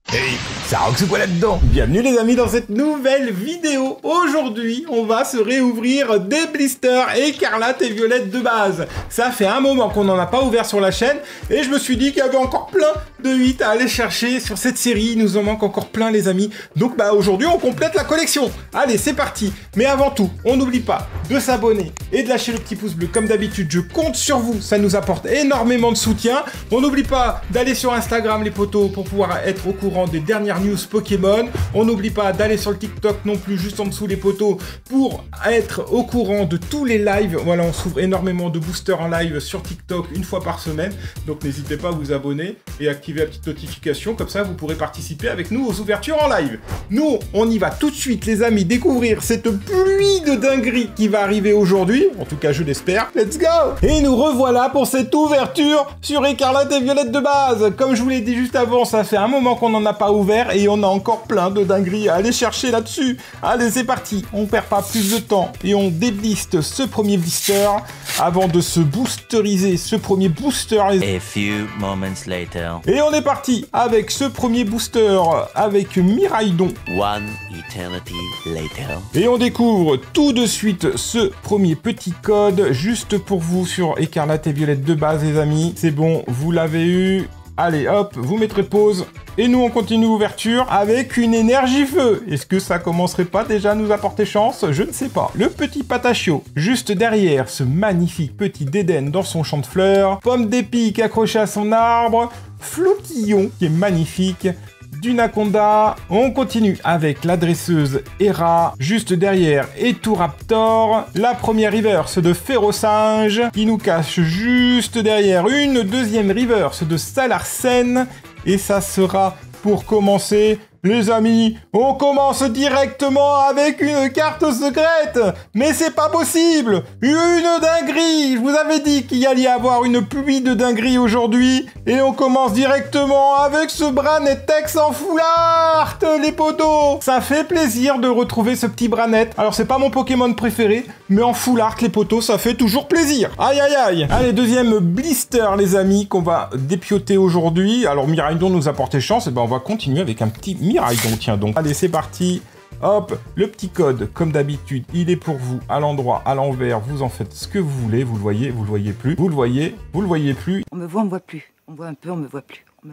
Hey, ça rock quoi là-dedans? Bienvenue les amis dans cette nouvelle vidéo. Aujourd'hui, on va se réouvrir des blisters écarlates et violettes de base. Ça fait un moment qu'on n'en a pas ouvert sur la chaîne et je me suis dit qu'il y avait encore plein de 8 à aller chercher sur cette série. Il nous en manque encore plein les amis. Donc aujourd'hui, on complète la collection. Allez, c'est parti. Mais avant tout, on n'oublie pas de s'abonner et de lâcher le petit pouce bleu. Comme d'habitude, je compte sur vous. Ça nous apporte énormément de soutien. On n'oublie pas d'aller sur Instagram les potos pour pouvoir être au courant des dernières news Pokémon. On n'oublie pas d'aller sur le TikTok non plus, juste en dessous les potos, pour être au courant de tous les lives. Voilà, on s'ouvre énormément de boosters en live sur TikTok une fois par semaine. Donc n'hésitez pas à vous abonner et activer la petite notification. Comme ça, vous pourrez participer avec nous aux ouvertures en live. Nous, on y va tout de suite, les amis, découvrir cette pluie de dinguerie qui va arriver aujourd'hui. En tout cas, je l'espère. Let's go! Et nous revoilà pour cette ouverture sur Écarlate et Violette de base. Comme je vous l'ai dit juste avant, ça fait un moment qu'on n'en a pas ouvert et on a encore plein de dingueries à aller chercher là-dessus. Allez, c'est parti. On perd pas plus de temps et on débliste ce premier blister avant de se boosteriser ce premier booster. A few moments later. Et on est parti avec ce premier booster avec Miraidon. One eternity later. Et on découvre tout de suite ce premier petit code juste pour vous sur Écarlate et Violette de base, les amis. C'est bon, vous l'avez eu. Allez, hop, vous mettrez pause. Et nous, on continue l'ouverture avec une énergie feu. Est-ce que ça commencerait pas déjà à nous apporter chance? Je ne sais pas. Le petit Patachio, juste derrière ce magnifique petit Dédenne dans son champ de fleurs. Pomme d'épic accrochée à son arbre. Flottillon, qui est magnifique. Dunaconda. On continue avec la dresseuse Hera, juste derrière Eturaptor, la première reverse de Férosinge, qui nous cache juste derrière une deuxième reverse de Salarsen, et ça sera pour commencer. Les amis, on commence directement avec une carte secrète. Mais c'est pas possible. Une dinguerie. Je vous avais dit qu'il allait y avoir une pluie de dingueries aujourd'hui. Et on commence directement avec ce Branetex en full art, les potos. Ça fait plaisir de retrouver ce petit Branette. Alors c'est pas mon Pokémon préféré, mais en full art, les potos, ça fait toujours plaisir. Aïe aïe aïe. Allez, deuxième blister, les amis, qu'on va dépioter aujourd'hui. Alors Miraidon nous a porté chance. Et ben on va continuer avec un petit Miraidon, tiens donc. Allez, c'est parti. Hop, le petit code, comme d'habitude, il est pour vous, à l'endroit, à l'envers, vous en faites ce que vous voulez, vous le voyez plus, vous le voyez plus. On me voit, on me voit plus. On me voit un peu, on me voit plus. On me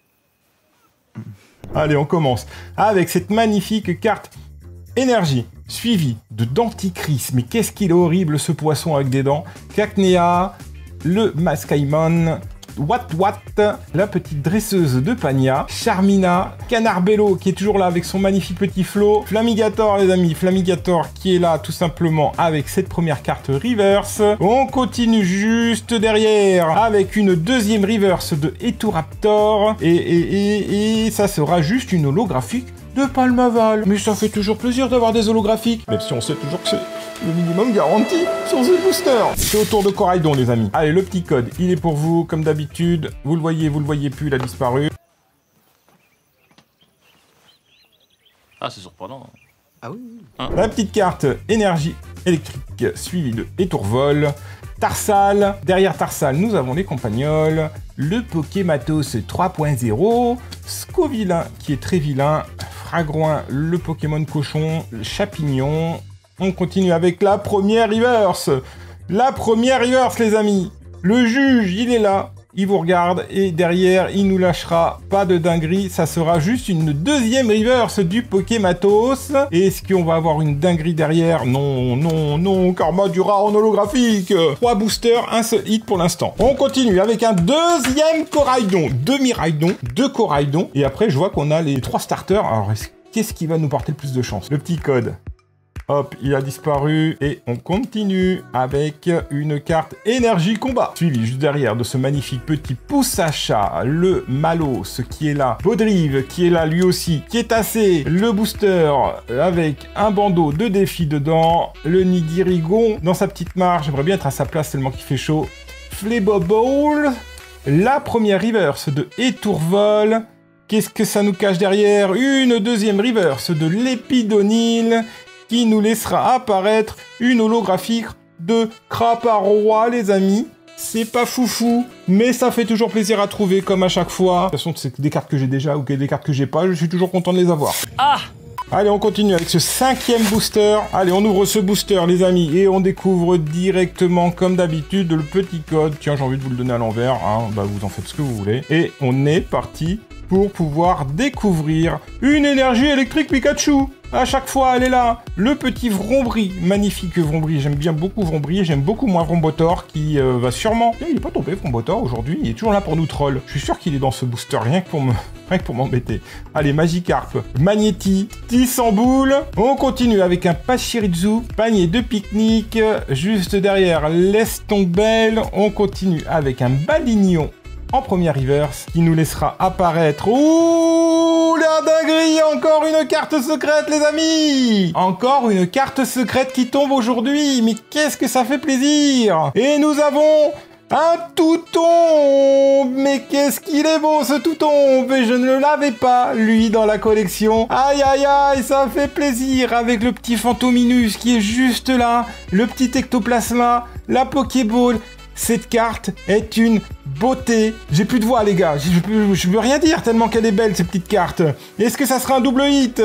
voit. Allez, on commence avec cette magnifique carte énergie, suivie de Denticris. Mais qu'est-ce qu'il est horrible, ce poisson avec des dents. Cacnea, le Mascaimon, Wat, la petite dresseuse de Pania, Charmina, Canarbello qui est toujours là avec son magnifique petit flot, Flamigator les amis, Flamigator qui est là tout simplement avec cette première carte reverse. On continue juste derrière avec une deuxième reverse de Eturaptor et ça sera juste une holographique de Palmaval. Mais ça fait toujours plaisir d'avoir des holographiques, même si on sait toujours que c'est le minimum garanti sur ce booster. C'est au tour de Coraidon, les amis. Allez, le petit code, il est pour vous, comme d'habitude. Vous le voyez plus, il a disparu. Ah, c'est surprenant. Ah oui. La petite carte énergie électrique, suivie de Étourvol. Tarsal. Derrière Tarsal, nous avons les Campagnols. Le Pokématos 3.0. Scovillain, qui est très vilain. Fragroin, le Pokémon cochon. Chapignon. On continue avec la première reverse. La première reverse, les amis. Le juge, il est là. Il vous regarde et derrière, il nous lâchera pas de dinguerie. Ça sera juste une deuxième reverse du Pokématos. Et est-ce qu'on va avoir une dinguerie derrière? Non. Karma du rat en holographique. 3 boosters, un seul hit pour l'instant. On continue avec un deuxième Coraidon. 2 Miraidon, 2 Coraidon. Et après, je vois qu'on a les 3 starters. Alors, qu'est-ce qui va nous porter le plus de chance? Le petit code. Hop, il a disparu et on continue avec une carte énergie combat. Suivi juste derrière de ce magnifique petit Poussacha, le Malos qui est là, Baudrive qui est là lui aussi, qui est tassé, le booster avec un bandeau de défi dedans, le Nigirigon dans sa petite marche, j'aimerais bien être à sa place tellement qu'il fait chaud. Flebobowl, la première reverse de Étourvol. Qu'est-ce que ça nous cache derrière? Une deuxième reverse de l'Épidonil qui nous laissera apparaître une holographique de Craparoa, les amis. C'est pas foufou, mais ça fait toujours plaisir à trouver, comme à chaque fois. De toute façon, c'est des cartes que j'ai déjà ou des cartes que j'ai pas, je suis toujours content de les avoir. Ah! Allez, on continue avec ce 5e booster. Allez, on ouvre ce booster, les amis, et on découvre directement, comme d'habitude, le petit code. Tiens, j'ai envie de vous le donner à l'envers, hein. Bah, vous en faites ce que vous voulez. Et on est parti pour pouvoir découvrir une énergie électrique Pikachu. À chaque fois, elle est là. Le petit Vrombri, magnifique Vrombri. J'aime bien beaucoup Vrombri et j'aime beaucoup moins Vrombotor qui va sûrement... Il est pas tombé Vrombotor aujourd'hui, il est toujours là pour nous troll. Je suis sûr qu'il est dans ce booster, rien que pour m'embêter. Allez, Magikarp, Magnéti, Tissamboule. On continue avec un Pachirisu, panier de pique-nique. Juste derrière, l'Estombelle. On continue avec un Balignon en première reverse, qui nous laissera apparaître... Ouh, la dinguerie! Encore une carte secrète, les amis! Encore une carte secrète qui tombe aujourd'hui! Mais qu'est-ce que ça fait plaisir! Et nous avons... un Toutombe! Mais qu'est-ce qu'il est beau, ce Toutombe! Et je ne l'avais pas, lui, dans la collection. Aïe, aïe, aïe, ça fait plaisir! Avec le petit Fantominus qui est juste là, le petit Ectoplasma, la Pokéball... Cette carte est une beauté. J'ai plus de voix, les gars. Je peux rien dire tellement qu'elle est belle, cette petite carte. Est-ce que ça sera un double hit?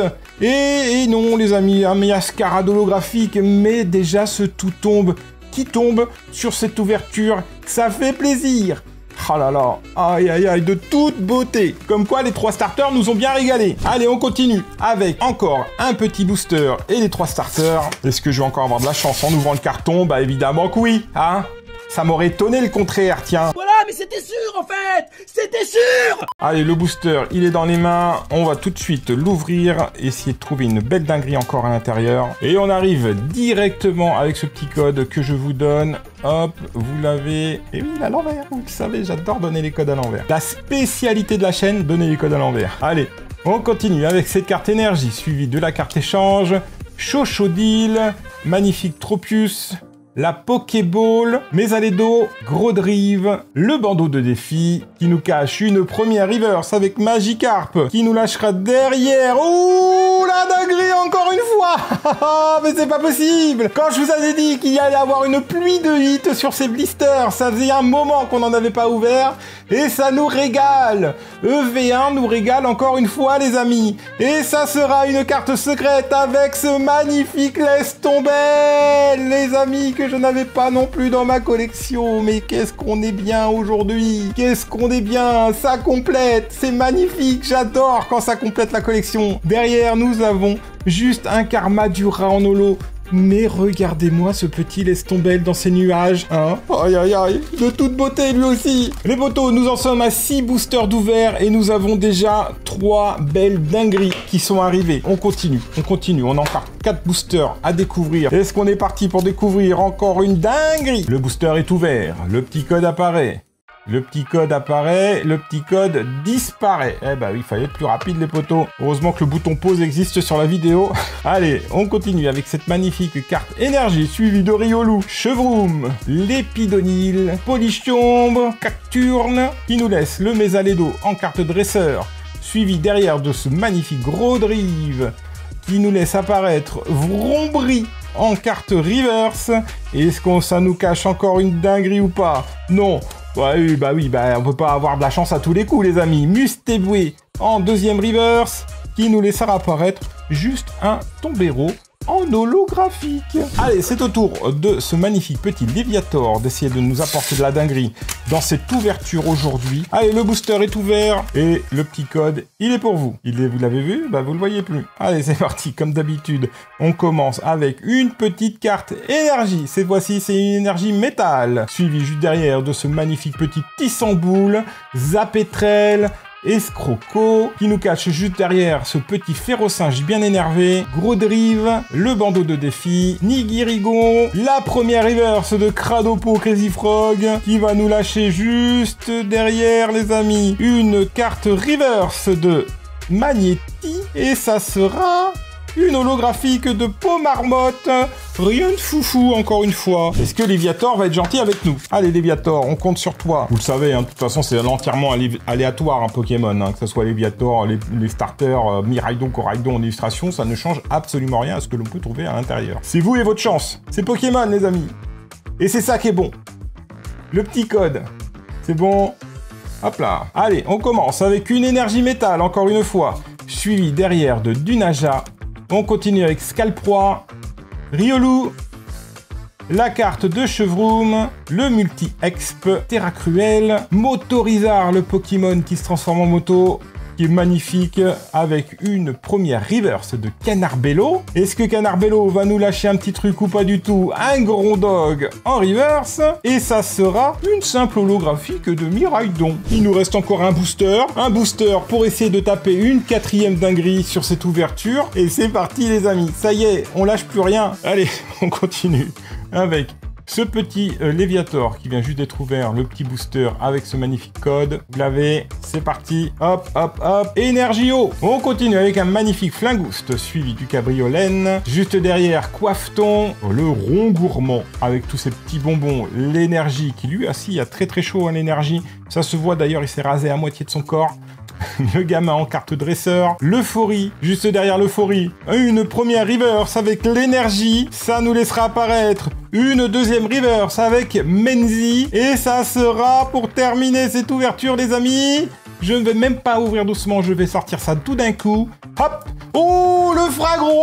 Et non, les amis, un Miascarade holographique. Mais déjà, ce Toutombe qui tombe sur cette ouverture, ça fait plaisir. Oh là là, aïe aïe aïe, de toute beauté. Comme quoi, les 3 starters nous ont bien régalé. Allez, on continue avec encore un petit booster et les 3 starters. Est-ce que je vais encore avoir de la chance en ouvrant le carton? Bah évidemment que oui, hein. Ça m'aurait étonné le contraire, tiens. Voilà, mais c'était sûr en fait! C'était sûr! Allez, le booster, il est dans les mains. On va tout de suite l'ouvrir, essayer de trouver une belle dinguerie encore à l'intérieur. Et on arrive directement avec ce petit code que je vous donne. Hop, vous l'avez... Et oui, à l'envers, vous le savez, j'adore donner les codes à l'envers. La spécialité de la chaîne, donner les codes à l'envers. Allez, on continue avec cette carte énergie, suivie de la carte échange. Chochodile, magnifique Tropius... la Pokéball, Mésalédo, Grodrive, le bandeau de défi qui nous cache une première reverse avec Magikarp qui nous lâchera derrière. Ouh, la dinguerie encore une fois. Mais c'est pas possible. Quand je vous avais dit qu'il y allait avoir une pluie de hits sur ces blisters, ça faisait un moment qu'on n'en avait pas ouvert et ça nous régale. EV1 nous régale encore une fois, les amis. Et ça sera une carte secrète avec ce magnifique L'Estombelle, les amis, que je n'avais pas non plus dans ma collection. Mais qu'est-ce qu'on est bien aujourd'hui. Qu'est-ce qu'on est bien. Ça complète. C'est magnifique. J'adore quand ça complète la collection. Derrière, nous avons juste un Karmadura en holo. Mais regardez-moi ce petit L'Estombelle dans ses nuages, hein. Aïe aïe aïe, de toute beauté lui aussi. Les potos, nous en sommes à 6 boosters d'ouvert et nous avons déjà 3 belles dingueries qui sont arrivées. On continue, on a encore 4 boosters à découvrir. Est-ce qu'on est parti pour découvrir encore une dinguerie? Le booster est ouvert, le petit code apparaît. Le petit code apparaît, le petit code disparaît. Eh bah oui, il fallait être plus rapide les potos. Heureusement que le bouton pause existe sur la vidéo. Allez, on continue avec cette magnifique carte énergie suivie de Riolu, Chevroom, Lépidonil, Polichombe, Cacturne, qui nous laisse le Mésalédo en carte dresseur, suivi derrière de ce magnifique Grodrive, qui nous laisse apparaître Vrombri en carte reverse. Est-ce que ça nous cache encore une dinguerie ou pas? Non. Ouais, bah on peut pas avoir de la chance à tous les coups, les amis. Mustéboué en deuxième reverse, qui nous laissera apparaître juste un Tombero en holographique. Allez, c'est au tour de ce magnifique petit Léviator d'essayer de nous apporter de la dinguerie dans cette ouverture aujourd'hui. Allez, le booster est ouvert et le petit code, il est pour vous. Vous l'avez vu? Bah, vous le voyez plus. Allez, c'est parti. Comme d'habitude, on commence avec une petite carte énergie. Cette fois-ci, c'est une énergie métal, suivi juste derrière de ce magnifique petit Tissamboule, Zapetrel, Escroco, qui nous cache juste derrière ce petit Férocinge bien énervé, Grodrive, le bandeau de défi, Nigirigon, la première reverse de Cradopo Crazy Frog, qui va nous lâcher juste derrière, les amis, une carte reverse de Magnéti, et ça sera une holographique de Pomarmotte. Rien de foufou, encore une fois. Est-ce que Léviator va être gentil avec nous? Allez, Léviator, on compte sur toi. Vous le savez, hein, de toute façon, c'est entièrement aléatoire, un Pokémon. Hein, que ce soit Léviator, les starters, Miraidon, Coraidon en illustration, ça ne change absolument rien à ce que l'on peut trouver à l'intérieur. C'est vous et votre chance. C'est Pokémon, les amis. Et c'est ça qui est bon. le petit code. C'est bon. Hop là. Allez, on commence avec une énergie métal, encore une fois. Suivi derrière de Dunaja. On continue avec Scalproie, Riolu, la carte de Chevroom, le multi-exp, Terra Cruel, Motorizard, le Pokémon qui se transforme en moto, qui est magnifique, avec une première reverse de Canarbello. Est-ce que Canarbello va nous lâcher un petit truc ou pas du tout? Un Grondog en reverse, et ça sera une simple holographique de Miraidon. Il nous reste encore un booster pour essayer de taper une 4e dinguerie sur cette ouverture, et c'est parti les amis, ça y est, on lâche plus rien. Allez, on continue avec ce petit Léviator qui vient juste d'être ouvert, le petit booster avec ce magnifique code. Vous l'avez, c'est parti. Hop, hop, hop. Énergie eau. On continue avec un magnifique Flingouste suivi du Cabriolène. Juste derrière, Coiffeton, le rond gourmand avec tous ces petits bonbons. L'énergie qui lui assis a très très chaud à l'énergie. Ça se voit d'ailleurs, il s'est rasé à moitié de son corps. Le gamin en carte dresseur, l'euphorie, juste derrière l'euphorie, une première reverse avec l'énergie, ça nous laissera apparaître une deuxième reverse avec Menzi, et ça sera pour terminer cette ouverture les amis. Je ne vais même pas ouvrir doucement, je vais sortir ça tout d'un coup. Hop! Oh, le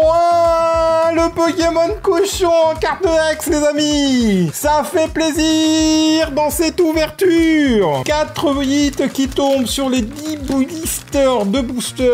Fragouin! Le Pokémon cochon en carte X, les amis! Ça fait plaisir dans cette ouverture! 4 hits qui tombent sur les 10 blisters de booster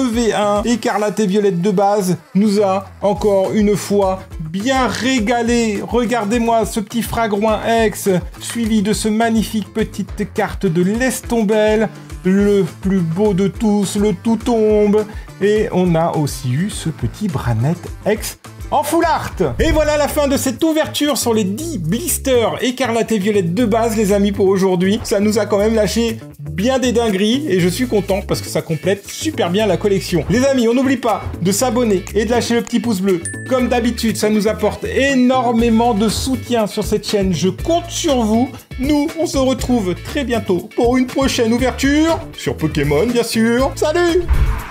EV1 écarlate et violette de base nous a encore une fois bien régalé. Regardez-moi ce petit Fragouin X suivi de ce magnifique petite carte de l'Estombelle. Le plus beau de tous, le tout tombe. Et on a aussi eu ce petit Branette X en full art. Et voilà la fin de cette ouverture sur les 10 blisters écarlate et violette de base, les amis, pour aujourd'hui. Ça nous a quand même lâché bien des dingueries et je suis content parce que ça complète super bien la collection. Les amis, on n'oublie pas de s'abonner et de lâcher le petit pouce bleu. Comme d'habitude, ça nous apporte énormément de soutien sur cette chaîne. Je compte sur vous. Nous, on se retrouve très bientôt pour une prochaine ouverture sur Pokémon, bien sûr. Salut!